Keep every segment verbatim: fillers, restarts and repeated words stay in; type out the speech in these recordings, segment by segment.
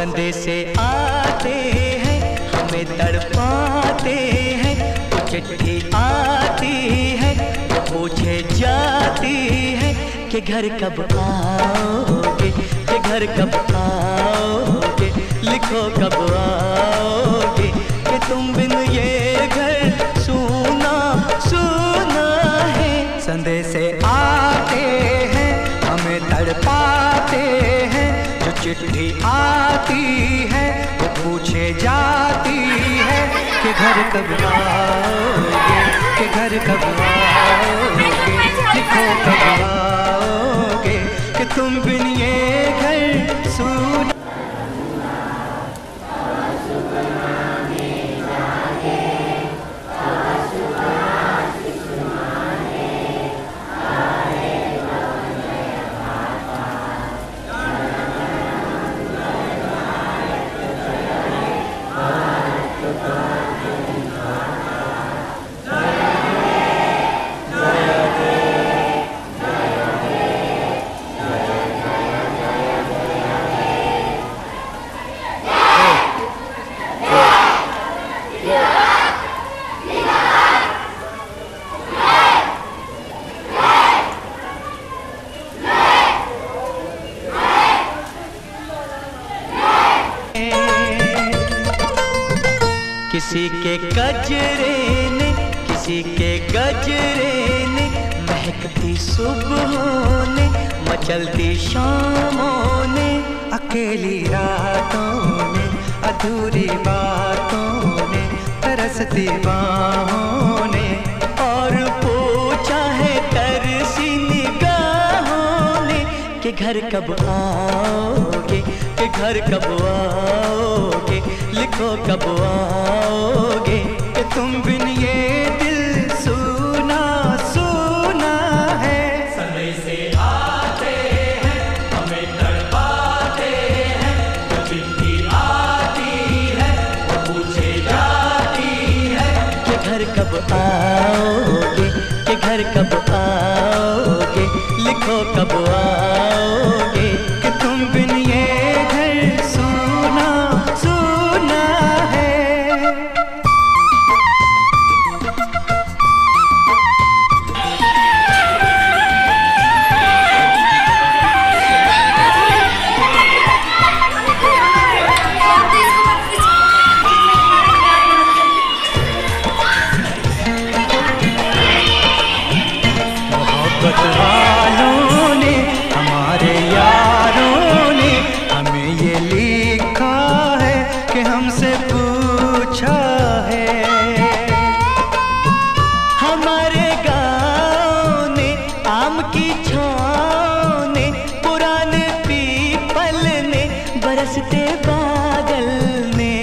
संदेशे आते हैं हमें तड़पाते हैं, चिट्ठी आती है पूछे जाती है कि घर कब आओगे, कि घर कब आओगे, लिखो कब आओगे, कि तुम बिन ये घर सूना सूना है। संदेशे आते हैं हमें तड़पाते हैं, जो चिट्ठी आती है वो पूछे जाती है कि घर कब आओगे, कि घर कब आओगे, लिखो कब आओगे, कि तुम बिन ये घर सूना। किसी के गजरे ने, किसी के गजरे ने, महकती सुबहों ने, मचलती शामों ने, अकेली रातों ने, अधूरी बातों ने, तरसती बाहों ने, और पूछा है तरसी निगाहों ने कि घर कब आओगे, कि घर कब आओगे, लिखो कब आओगे, कि तुम बिन ये दिल सूना सूना है। संदेशे आते हैं हमें तड़पाते हैं, जो चिट्ठी आती है वो पूछे जाती है कि घर कब आओगे, कि घर कब आओगे, लिखो कब आओगे, कि तुम बिन ये घर सूना सूना है। मोहब्बत वालों ने, हमारे यारों ने हमें ये लिखा है कि हमसे पूछा है। हमारे गाँव ने, आम की छाँव ने, पुराने पीपल ने, बरसते बादल ने,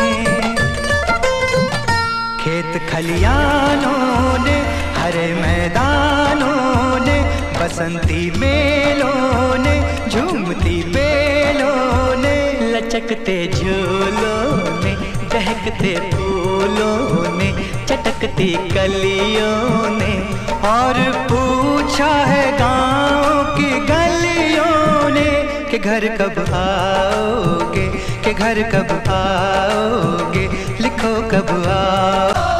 खेत खलियानों ने, हरे मैदानों ने, बसंती मेलों ने, झूमती बेलों ने, लचकते झूलों ने, दहकते फूलों ने, चटकती कलियों ने, और पूछा है गाँव की गलियों ने कि घर कब आओगे, कि घर कब आओगे, लिखो कब आओगे।